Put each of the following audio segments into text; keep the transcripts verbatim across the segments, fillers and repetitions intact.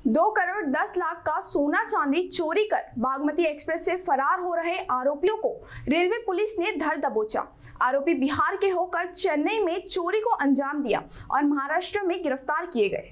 दो करोड़ दस लाख का सोना चांदी चोरी कर बागमती एक्सप्रेस से फरार हो रहे आरोपियों को रेलवे पुलिस ने धर दबोचा। आरोपी बिहार के होकर चेन्नई में चोरी को अंजाम दिया और महाराष्ट्र में गिरफ्तार किए गए।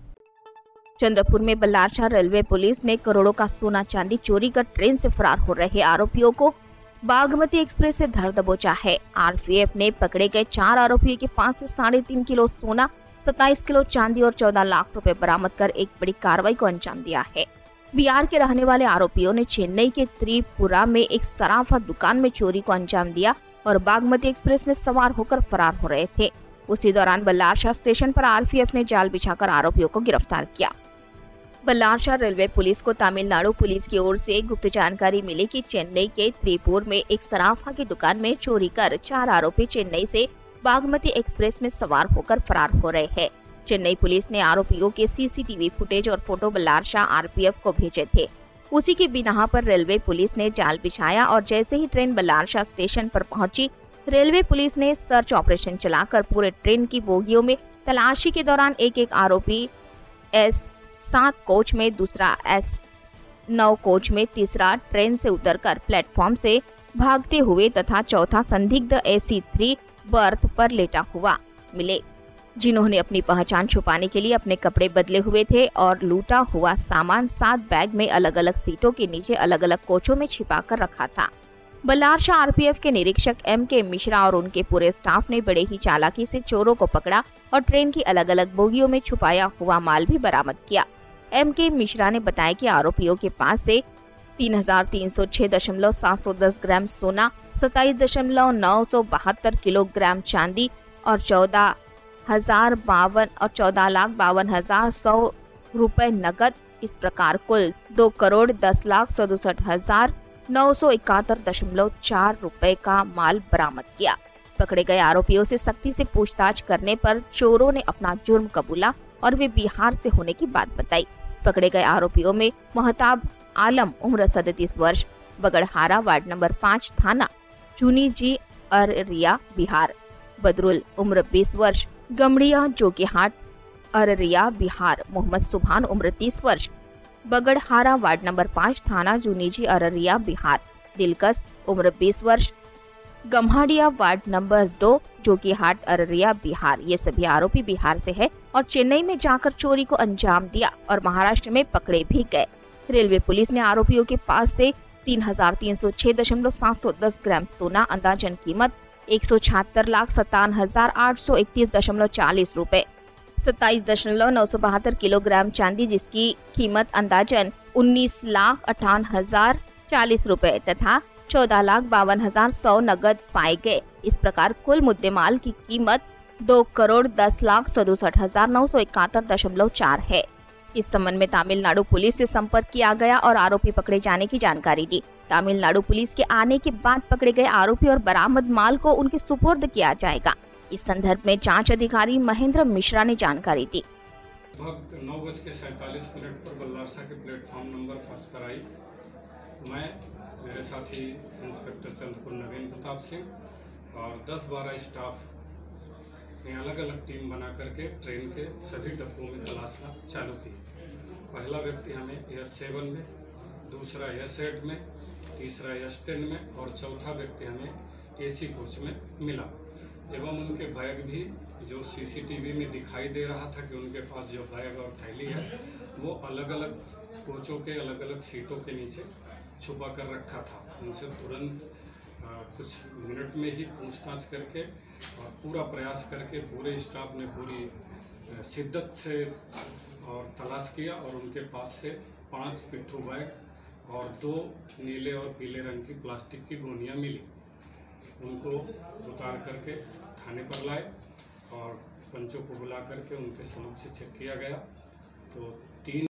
चंद्रपुर में बल्लारशाह रेलवे पुलिस ने करोड़ों का सोना चांदी चोरी कर ट्रेन से फरार हो रहे आरोपियों को बागमती एक्सप्रेस से धर दबोचा है। आरपीएफ ने पकड़े गए चार आरोपियों के पास से साढ़े तीन किलो सोना, सत्ताईस किलो चांदी और चौदह लाख रुपए बरामद कर एक बड़ी कार्रवाई को अंजाम दिया है। बिहार के रहने वाले आरोपियों ने चेन्नई के त्रिपुरा में एक सराफा दुकान में चोरी को अंजाम दिया और बागमती एक्सप्रेस में सवार होकर फरार हो रहे थे। उसी दौरान बल्लारशाह स्टेशन पर आरपीएफ ने जाल बिछाकर आरोपियों को गिरफ्तार किया। बल्लारशाह रेलवे पुलिस को तमिलनाडु पुलिस की ओर से गुप्त जानकारी मिली कि चेन्नई के त्रिपुर में एक सराफा की दुकान में चोरी कर चार आरोपी चेन्नई से बागमती एक्सप्रेस में सवार होकर फरार हो रहे हैं। चेन्नई पुलिस ने आरोपियों के सीसीटीवी फुटेज और फोटो बल्लारशाह आरपीएफ को भेजे थे। उसी की बिना पर रेलवे पुलिस ने जाल बिछाया और जैसे ही ट्रेन बल्लारशाह स्टेशन पर पहुंची, रेलवे पुलिस ने सर्च ऑपरेशन चलाकर पूरे ट्रेन की बोगियों में तलाशी के दौरान एक एक आरोपी एस सात कोच में, दूसरा एस नौ कोच में, तीसरा ट्रेन से उतरकर प्लेटफॉर्म से भागते हुए तथा चौथा संदिग्ध एसी थ्री बर्थ पर लेटा हुआ मिले, जिन्होंने अपनी पहचान छुपाने के लिए अपने कपड़े बदले हुए थे और लूटा हुआ सामान सात बैग में अलग अलग सीटों के नीचे अलग अलग कोचों में छिपा कर रखा था। बल्लारशाह आरपीएफ के निरीक्षक एम के मिश्रा और उनके पूरे स्टाफ ने बड़े ही चालाकी से चोरों को पकड़ा और ट्रेन की अलग अलग बोगियों में छुपाया हुआ माल भी बरामद किया। एम के मिश्रा ने बताया कि आरोपियों के पास से तीन हजार तीन सौ छह दशमलव सात सौ दस ग्राम सोना, सत्ताईस दशमलव नौ सौ बहत्तर किलोग्राम चांदी और चौदह हजार बावन और चौदह लाख बावन हजार सौ रुपए नकद, इस प्रकार कुल दो करोड़ दस लाख सड़सठ हजार नौ सौ इकहत्तर दशमलव चार रुपए का माल बरामद किया। पकड़े गए आरोपियों से सख्ती से पूछताछ करने पर चोरों ने अपना जुर्म कबूला और वे बिहार से होने की बात बताई। पकड़े गए आरोपियों में महताब आलम उम्र सैंतीस वर्ष, बगड़हारा वार्ड नंबर पाँच, थाना चुनी जी अररिया बिहार, बदरुल उम्र बीस वर्ष, गमड़िया जोकीहाट अररिया बिहार, मोहम्मद सुभान उम्र तीस वर्ष, बगड़हारा वार्ड नंबर पाँच, थाना जुनीजी अररिया बिहार, दिलकश उम्र बीस वर्ष, गम्हाडिया वार्ड नंबर दो, जोकीहाट अररिया बिहार। ये सभी आरोपी बिहार से है और चेन्नई में जाकर चोरी को अंजाम दिया और महाराष्ट्र में पकड़े भी गए। रेलवे पुलिस ने आरोपियों के पास से तीन हजार तीन सौ छह दशमलव सात सौ दस ग्राम सोना, अंदाजन कीमत एक सौ छिहत्तर लाख सत्तावन हजार आठ सौ इकतीस दशमलव चालीस रूपए, सत्ताईस दशमलव नौ सौ बहत्तर किलोग्राम चांदी जिसकी कीमत अंदाजन उन्नीस लाख अट्ठावन हजार चालीस रूपए तथा चौदह लाख बावन हजार सौ नगद पाए गए। इस प्रकार कुल मुद्देमाल की कीमत दो करोड़ दस लाख सड़सठ हजार नौ सौ इकहत्तर दशमलव चार है। इस संबंध में तमिलनाडु पुलिस से संपर्क किया गया और आरोपी पकड़े जाने की जानकारी दी। तमिलनाडु पुलिस के आने के बाद पकड़े गए आरोपी और बरामद माल को उनके सुपुर्द किया जाएगा। इस संदर्भ में जांच अधिकारी महेंद्र मिश्रा ने जानकारी दी। लगभग नौ बज के सैंतालीस मिनट पर बल्लारशाह के प्लेटफॉर्म नंबर पाँच पर आई। मैं, मेरे साथी इंस्पेक्टर चंद्रपुर नवीन प्रताप सिंह और दस बारह स्टाफ ने अलग अलग टीम बना करके ट्रेन के सभी डब्बों में तलाशना चालू की। पहला व्यक्ति हमें एस सेवन में, दूसरा एस एट में, तीसरा एस टेन में और चौथा व्यक्ति हमें एसी कोच में मिला एवं उनके बैग भी जो सीसीटीवी में दिखाई दे रहा था कि उनके पास जो बैग और थैली है वो अलग अलग कोचों के अलग अलग सीटों के नीचे छुपा कर रखा था। उनसे तुरंत आ, कुछ मिनट में ही पूछताछ करके और पूरा प्रयास करके पूरे स्टाफ ने पूरी शिद्दत से और तलाश किया और उनके पास से पांच पिट्ठू बैग और दो नीले और पीले रंग की प्लास्टिक की गोनियां मिली। उनको उतार करके थाने पर लाए और पंचों को बुला करके उनके समक्ष चेक किया गया तो